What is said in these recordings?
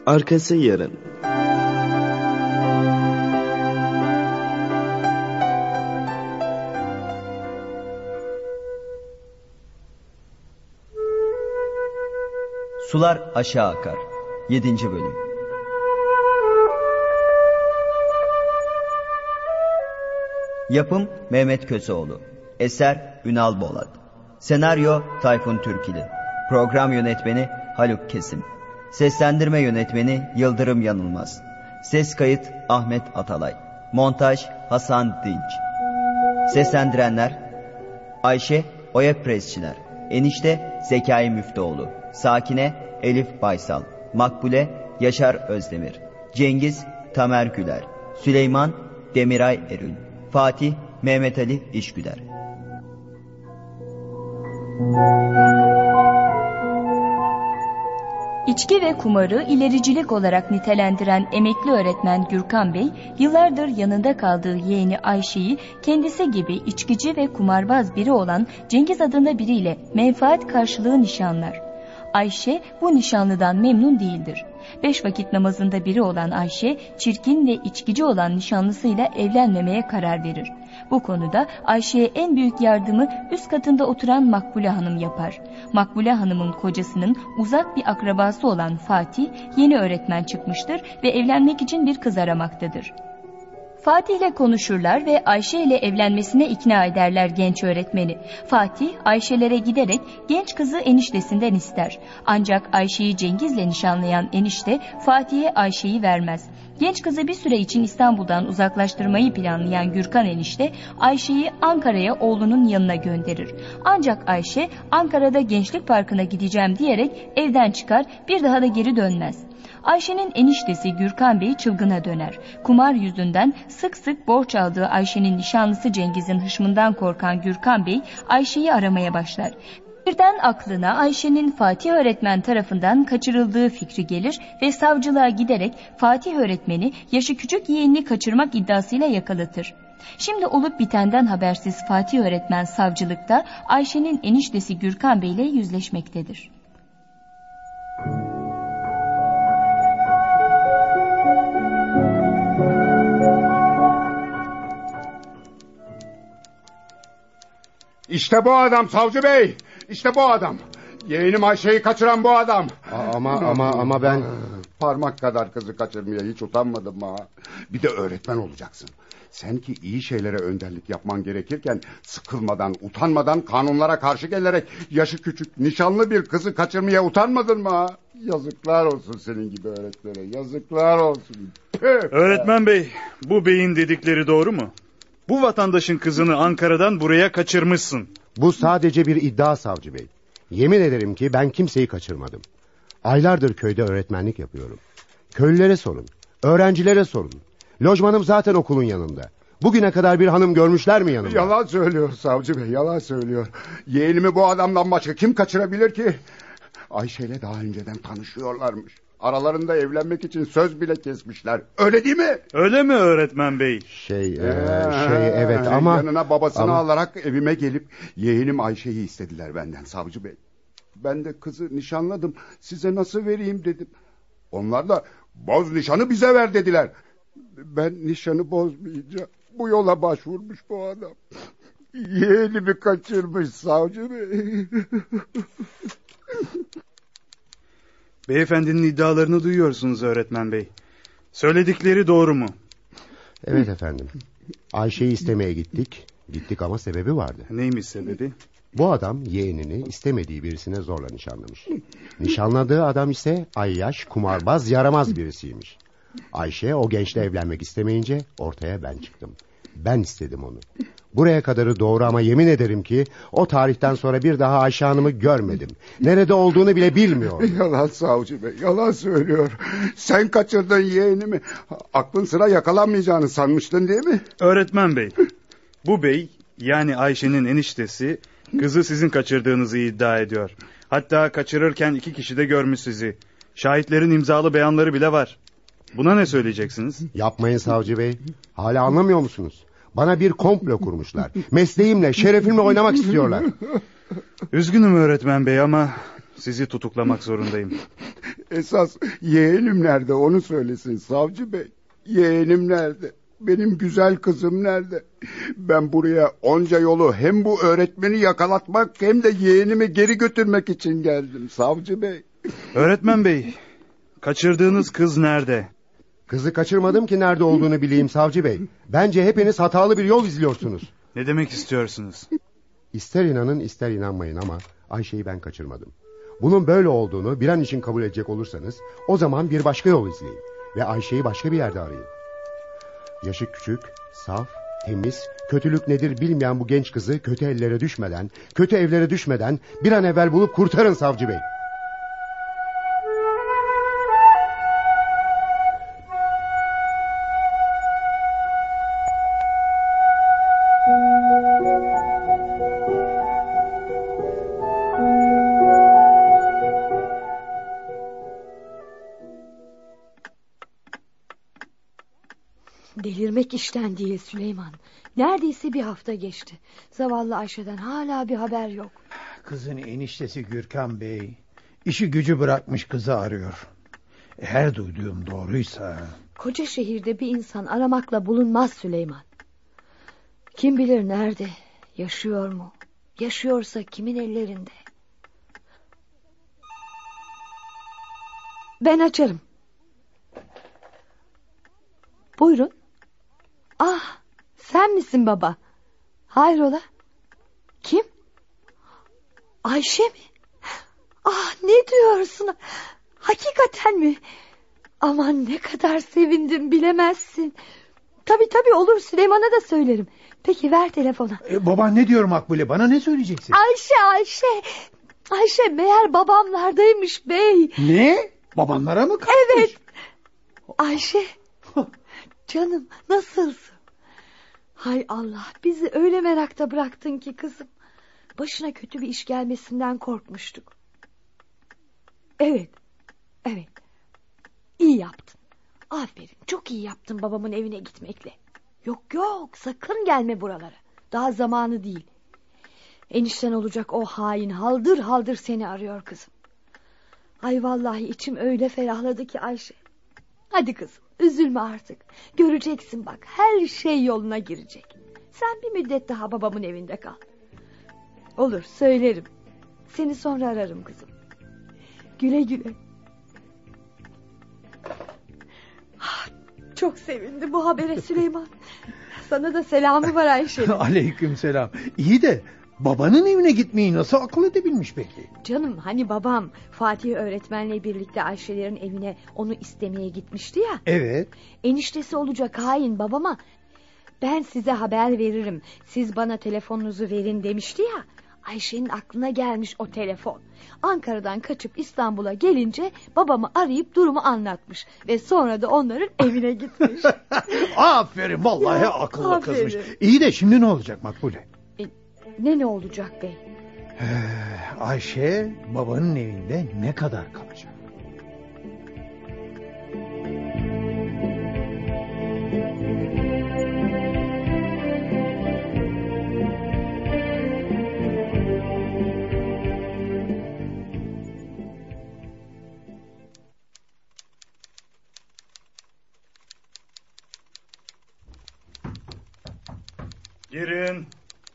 Arkası yarın. Sular aşağı akar. 7. bölüm. Yapım Mehmet Köseoğlu. Eser Ünal Bolat. Senaryo Tayfun Türkili. Program yönetmeni Haluk Kesim. Seslendirme yönetmeni Yıldırım Yanılmaz. Ses kayıt Ahmet Atalay. Montaj Hasan Dinç. Seslendirenler: Ayşe Oya Presçiler, Enişte Zekai Müftüoğlu, Sakine Elif Baysal, Makbule Yaşar Özdemir, Cengiz Tamer Güler, Süleyman Demiray Erül, Fatih Mehmet Ali İşgüder. İçki ve kumarı ilericilik olarak nitelendiren emekli öğretmen Gürkan Bey, yıllardır yanında kaldığı yeğeni Ayşe'yi kendisi gibi içkici ve kumarbaz biri olan Cengiz adında biriyle menfaat karşılığı nişanlar. Ayşe bu nişanlıdan memnun değildir. 5 vakit namazında biri olan Ayşe, çirkin ve içkici olan nişanlısıyla evlenmemeye karar verir. Bu konuda Ayşe'ye en büyük yardımı üst katında oturan Makbule Hanım yapar. Makbule Hanım'ın kocasının uzak bir akrabası olan Fatih, yeni öğretmen çıkmıştır ve evlenmek için bir kız aramaktadır. Fatih ile konuşurlar ve Ayşe ile evlenmesine ikna ederler genç öğretmeni. Fatih, Ayşelere giderek genç kızı eniştesinden ister. Ancak Ayşe'yi Cengiz'le nişanlayan enişte Fatih'e Ayşe'yi vermez. Genç kızı bir süre için İstanbul'dan uzaklaştırmayı planlayan Gürkan enişte Ayşe'yi Ankara'ya oğlunun yanına gönderir. Ancak Ayşe Ankara'da Gençlik Parkı'na gideceğim diyerek evden çıkar, bir daha da geri dönmez. Ayşe'nin eniştesi Gürkan Bey çılgına döner. Kumar yüzünden sık sık borç aldığı Ayşe'nin nişanlısı Cengiz'in hışmından korkan Gürkan Bey Ayşe'yi aramaya başlar. Birden aklına Ayşe'nin Fatih öğretmen tarafından kaçırıldığı fikri gelir ve savcılığa giderek Fatih öğretmeni yaşı küçük yeğenini kaçırmak iddiasıyla yakalatır. Şimdi olup bitenden habersiz Fatih öğretmen savcılıkta Ayşe'nin eniştesi Gürkan Bey ile yüzleşmektedir. İşte bu adam savcı bey. İşte bu adam. Yeğenim Ayşe'yi kaçıran bu adam. Ama ben... Parmak kadar kızı kaçırmaya hiç utanmadım ha. Bir de öğretmen olacaksın. Sen ki iyi şeylere önderlik yapman gerekirken sıkılmadan, utanmadan, kanunlara karşı gelerek yaşı küçük, nişanlı bir kızı kaçırmaya utanmadın mı ha? Yazıklar olsun senin gibi öğretmene. Yazıklar olsun. Öğretmen bey, bu beyin dedikleri doğru mu? Bu vatandaşın kızını Ankara'dan buraya kaçırmışsın. Bu sadece bir iddia savcı bey. Yemin ederim ki ben kimseyi kaçırmadım. Aylardır köyde öğretmenlik yapıyorum. Köylülere sorun, öğrencilere sorun. Lojmanım zaten okulun yanında. Bugüne kadar bir hanım görmüşler mi yanımda? Yalan söylüyor savcı bey, yalan söylüyor. Yeğenimi bu adamdan başka kim kaçırabilir ki? Ayşe ile daha önceden tanışıyorlarmış. Aralarında evlenmek için söz bile kesmişler. Öyle değil mi? Öyle mi öğretmen bey? Evet ama... Yanına babasını alarak evime gelip yeğenim Ayşe'yi istediler benden savcı bey. Ben de kızı nişanladım. Size nasıl vereyim dedim. Onlar da boz nişanı bize ver dediler. Ben nişanı bozmayacağım. Bu yola başvurmuş bu adam. Yeğenimi kaçırmış savcı bey. Beyefendinin iddialarını duyuyorsunuz öğretmen bey. Söyledikleri doğru mu? Evet efendim. Ayşe'yi istemeye gittik. Gittik ama sebebi vardı. Neymiş sebebi? Bu adam yeğenini istemediği birisine zorla nişanlamış. Nişanladığı adam ise ayyaş, kumarbaz, yaramaz birisiymiş. Ayşe o gençle evlenmek istemeyince ortaya ben çıktım. Ben istedim onu. Buraya kadarı doğru ama yemin ederim ki o tarihten sonra bir daha Ayşe Hanım'ı görmedim. Nerede olduğunu bile bilmiyorum. Yalan savcı bey, yalan söylüyor. Sen kaçırdın yeğenimi. Aklın sıra yakalanmayacağını sanmıştın değil mi? Öğretmen bey, bu bey yani Ayşe'nin eniştesi kızı sizin kaçırdığınızı iddia ediyor. Hatta kaçırırken 2 kişi de görmüş sizi. Şahitlerin imzalı beyanları bile var. Buna ne söyleyeceksiniz? Yapmayın savcı bey. Hala anlamıyor musunuz? Bana bir komplo kurmuşlar. Mesleğimle, şerefimle oynamak istiyorlar. Üzgünüm öğretmen bey ama sizi tutuklamak zorundayım. Esas yeğenim nerede onu söylesin savcı bey. Yeğenim nerede? Benim güzel kızım nerede? Ben buraya onca yolu hem bu öğretmeni yakalatmak hem de yeğenimi geri götürmek için geldim savcı bey. Öğretmen bey, kaçırdığınız kız nerede? Kızı kaçırmadım ki nerede olduğunu bileyim savcı bey. Bence hepiniz hatalı bir yol izliyorsunuz. Ne demek istiyorsunuz? İster inanın ister inanmayın ama Ayşe'yi ben kaçırmadım. Bunun böyle olduğunu bir an için kabul edecek olursanız o zaman bir başka yol izleyin. Ve Ayşe'yi başka bir yerde arayın. Yaşı küçük, saf, temiz, kötülük nedir bilmeyen bu genç kızı kötü ellere düşmeden, kötü evlere düşmeden bir an evvel bulup kurtarın savcı bey. Delirmek işten değil Süleyman. Neredeyse bir hafta geçti. Zavallı Ayşe'den hala bir haber yok. Kızın eniştesi Gürkan Bey işi gücü bırakmış kızı arıyor. Eğer duyduğum doğruysa... Koca şehirde bir insan aramakla bulunmaz Süleyman. Kim bilir nerede? Yaşıyor mu? Yaşıyorsa kimin ellerinde? Ben açarım. Buyurun. Ah, sen misin baba? Hayrola? Kim? Ayşe mi? Ah, ne diyorsun? Hakikaten mi? Aman ne kadar sevindim bilemezsin. Tabii olur, Süleyman'a da söylerim. Peki ver telefonu. Baban ne diyor Makbule, bana ne söyleyeceksin? Ayşe meğer babamlardaymış bey. Ne? Babanlara mı kalmış? Evet. Ayşe. Canım nasılsın? Hay Allah, bizi öyle merakta bıraktın ki kızım. Başına kötü bir iş gelmesinden korkmuştuk. Evet. İyi yaptın. Aferin, çok iyi yaptın babamın evine gitmekle. Yok sakın gelme buralara. Daha zamanı değil. Enişten olacak o hain haldır haldır seni arıyor kızım. Ay vallahi içim öyle ferahladı ki Ayşe. Hadi kızım, üzülme artık. Göreceksin bak, her şey yoluna girecek. Sen bir müddet daha babamın evinde kal. Olur, söylerim. Seni sonra ararım kızım. Güle güle. Çok sevindi bu habere Süleyman. Sana da selamı var Ayşe'nin. Aleykümselam. İyi de babanın evine gitmeyi nasıl akıl edebilmiş peki? Canım hani babam Fatih öğretmenle birlikte Ayşelerin evine onu istemeye gitmişti ya. Evet. Eniştesi olacak hain babama ben size haber veririm, siz bana telefonunuzu verin demişti ya. Ayşe'nin aklına gelmiş o telefon. Ankara'dan kaçıp İstanbul'a gelince babamı arayıp durumu anlatmış. Ve sonra da onların evine gitmiş. Aferin vallahi ya, akıllı kızmış. İyi de şimdi ne olacak Makbule? Ne olacak bey? Ayşe babanın evinde ne kadar kalacak? Girin.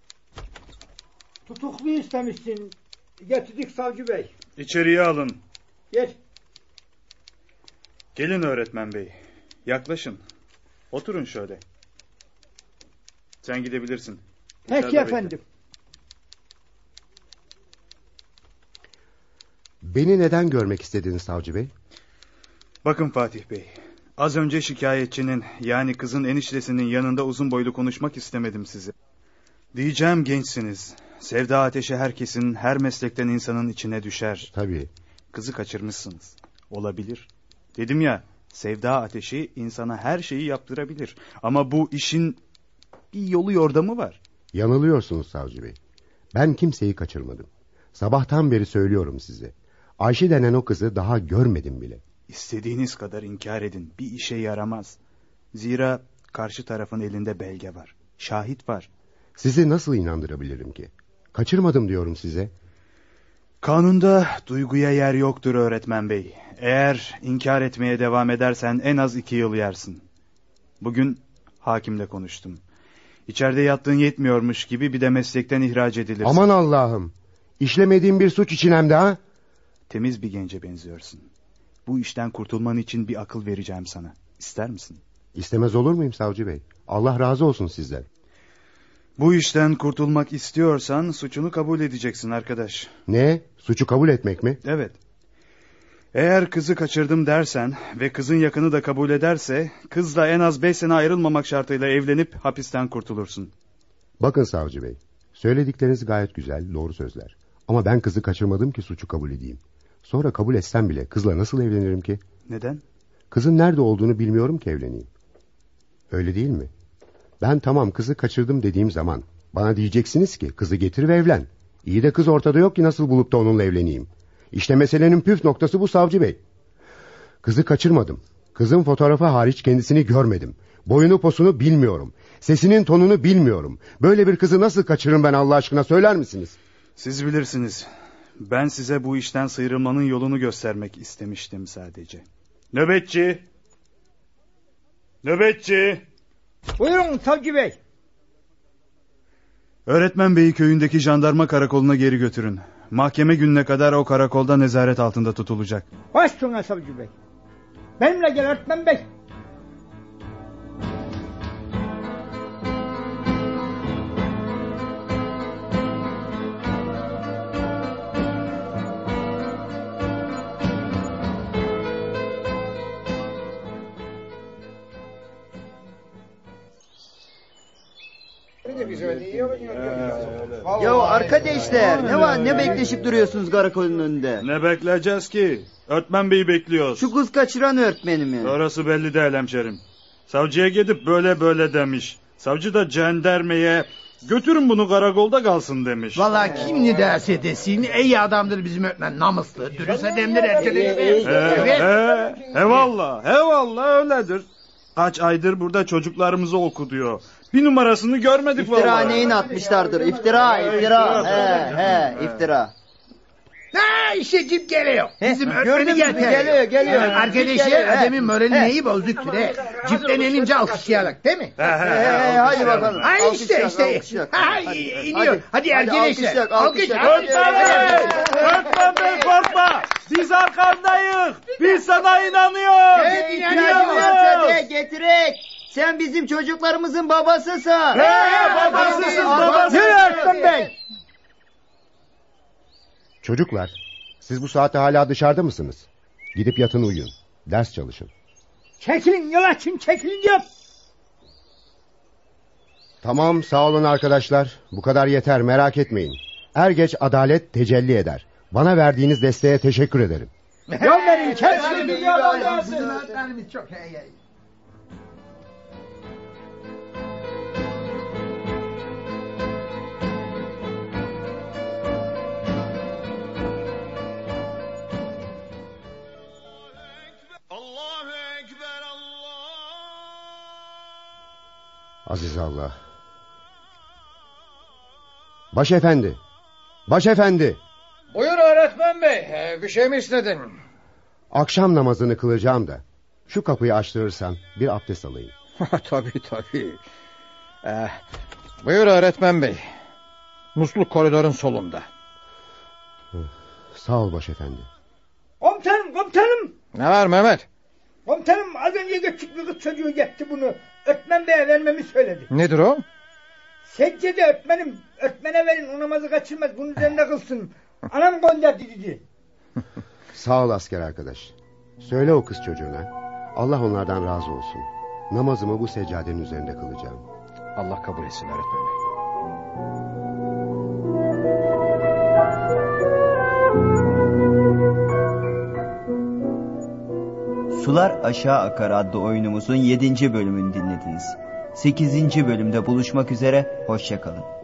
Tutuklu istemişsin. Getirdik savcı bey. İçeriye alın. Gel. Gelin öğretmen bey. Yaklaşın. Oturun şöyle. Sen gidebilirsin. Peki Dışarıda efendim. Beni neden görmek istediniz savcı bey? Bakın Fatih Bey. Az önce şikayetçinin yani kızın eniştesinin yanında uzun boylu konuşmak istemedim sizi. Diyeceğim gençsiniz. Sevda ateşi herkesin, her meslekten insanın içine düşer. Tabii. Kızı kaçırmışsınız. Olabilir. Dedim ya, sevda ateşi insana her şeyi yaptırabilir. Ama bu işin bir yolu yordamı var. Yanılıyorsunuz savcı bey. Ben kimseyi kaçırmadım. Sabahtan beri söylüyorum size. Ayşe denen o kızı daha görmedim bile. İstediğiniz kadar inkar edin. Bir işe yaramaz. Zira karşı tarafın elinde belge var. Şahit var. Sizi nasıl inandırabilirim ki? Kaçırmadım diyorum size. Kanunda duyguya yer yoktur öğretmen bey. Eğer inkar etmeye devam edersen en az 2 yıl yersin. Bugün hakimle konuştum. İçeride yattığın yetmiyormuş gibi bir de meslekten ihraç edilirsin. Aman Allah'ım. İşlemediğim bir suç için hem de ha? Temiz bir gence benziyorsun. Bu işten kurtulman için bir akıl vereceğim sana. İster misin? İstemez olur muyum savcı bey? Allah razı olsun sizden. Bu işten kurtulmak istiyorsan suçunu kabul edeceksin arkadaş. Ne? Suçu kabul etmek mi? Evet. Eğer kızı kaçırdım dersen ve kızın yakını da kabul ederse... kızla en az 5 sene ayrılmamak şartıyla evlenip hapisten kurtulursun. Bakın savcı bey. Söyledikleriniz gayet güzel, doğru sözler. Ama ben kızı kaçırmadım ki suçu kabul edeyim. Sonra kabul etsem bile kızla nasıl evlenirim ki? Neden? Kızın nerede olduğunu bilmiyorum ki evleneyim. Öyle değil mi? Ben tamam kızı kaçırdım dediğim zaman bana diyeceksiniz ki kızı getir ve evlen. İyi de kız ortada yok ki nasıl bulup da onunla evleneyim. İşte meselenin püf noktası bu savcı bey. Kızı kaçırmadım. Kızın fotoğrafı hariç kendisini görmedim. Boyunu posunu bilmiyorum. Sesinin tonunu bilmiyorum. Böyle bir kızı nasıl kaçırırım ben Allah aşkına söyler misiniz? Siz bilirsiniz. Ben size bu işten sıyrılmanın yolunu göstermek istemiştim sadece. Nöbetçi! Nöbetçi! Buyurun savcı bey. Öğretmen beyi köyündeki jandarma karakoluna geri götürün. Mahkeme gününe kadar o karakolda nezaret altında tutulacak. Baş sona savcı bey. Benimle gel öğretmen bey. Ya arkadaşlar ne var, ne bekleşip duruyorsunuz karakolun önünde? Ne bekleyeceğiz ki? Öğretmen beyi bekliyoruz. Şu kız kaçıran öğretmenimi. Orası belli değil hemşerim. Savcıya gidip böyle böyle demiş. Savcı da jandarmaya götürün bunu karakolda kalsın demiş. Vallahi kim ne derse desin iyi adamdır bizim öğretmen, namuslu, dürüst adamdır erkekler. Eyvallah öyledir. Kaç aydır burada çocuklarımızı okutuyor. Bir numarasını görmedik vallahi. İftira neyin atmışlardır? İftira. İftira. Ha işte cip geliyor. Bizim öğretmeni Geliyor. Arkadaşı adamın morali neyi bozduk ki? Cipten inince alkışlayarak değil mi? Hadi bakalım. Ha işte. Ha iniyor. Hadi arkadaşlar. Alkış. Öğretmen bey korkma. Biz arkandayız. Biz sana inanıyoruz. İhtiyacı getirek. Sen bizim çocuklarımızın babasısın. Babasısın. Yürü öğretmen bey. Çocuklar, siz bu saatte hala dışarıda mısınız? Gidip yatın uyuyun. Ders çalışın. Çekilin yol açın, çekilin yol. Tamam, sağ olun arkadaşlar. Bu kadar yeter, merak etmeyin. Er geç adalet tecelli eder. Bana verdiğiniz desteğe teşekkür ederim. Yol verin, çekilin bir yol dersin. Öğretmenimiz çok iyi. Aziz Allah. Başefendi. Buyur öğretmen bey. Bir şey mi istedin? Akşam namazını kılacağım da şu kapıyı açtırırsan bir abdest alayım. Tabii. Buyur öğretmen bey. Musluk koridorun solunda. Sağ ol başefendi. Komutanım. Ne var Mehmet? Komutanım az önce küçük bir kız çocuğu getti bunu. Öğretmen beye vermemi söyledi. Nedir o? Seccede öğretmenim. Öğretmene verin, o namazı kaçırmaz. Bunun üzerinde kılsın. Anam gönderdi dedi. Sağ ol asker arkadaş. Söyle o kız çocuğuna. Allah onlardan razı olsun. Namazımı bu seccadenin üzerinde kılacağım. Allah kabul etsin öğretmen bey. Sular Aşağı Akar adlı oyunumuzun 7. bölümünü dinlediniz. 8. bölümde buluşmak üzere, hoşça kalın.